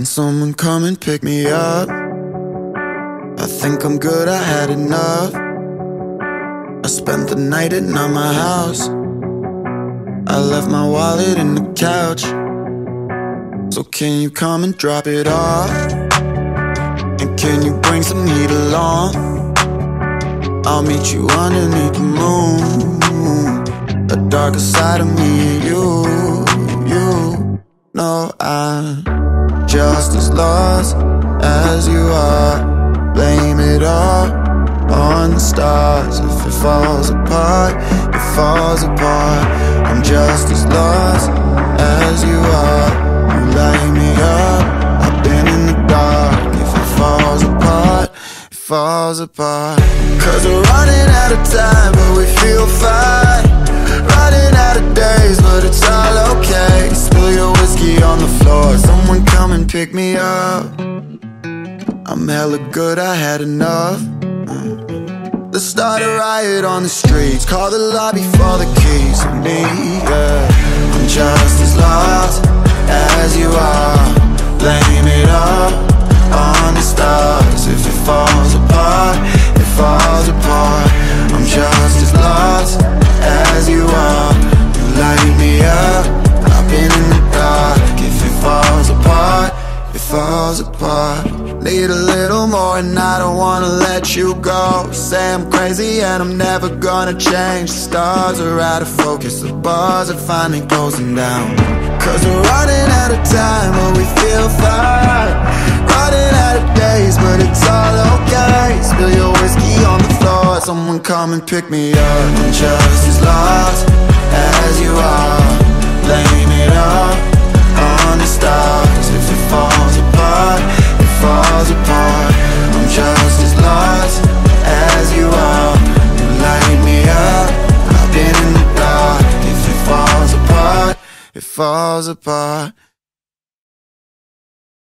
Can someone come and pick me up? I think I'm good, I had enough. I spent the night at my house. I left my wallet in the couch. So can you come and drop it off? And can you bring some heat along? I'll meet you underneath the moon. The darker side of me and you know I'm just as lost as you are. Blame it all on the stars. If it falls apart, it falls apart. I'm just as lost as you are. You light me up, I've been in the dark. If it falls apart, it falls apart. Cause we're running out of time, but we feel fine. Running out of days, but it's all okay. Spill your whiskey on the floor, someone come and pick me up. I'm hella good, I had enough. Let's start a riot on the streets. Call the lobby for the keys to me, yeah. I'm just as lost as you are. Blame it all on the stars. If it falls apart, it falls apart. I'm just as lost as you are. You light me up, I've been in the dark. If it falls apart, it falls apart. Need a little more and I don't wanna let you go. Say I'm crazy and I'm never gonna change. The stars are out of focus, the bars are finally closing down. Cause we're running out of time, but we feel fine. Running out of days, but it's all okay. Spill your whiskey on the floor, someone come and pick me up. I'm just as lost as you are. Blame it all on the stars. If it falls apart, it falls apart. I'm just as lost as you are. You light me up, I've been in the dark. If it falls apart, it falls apart.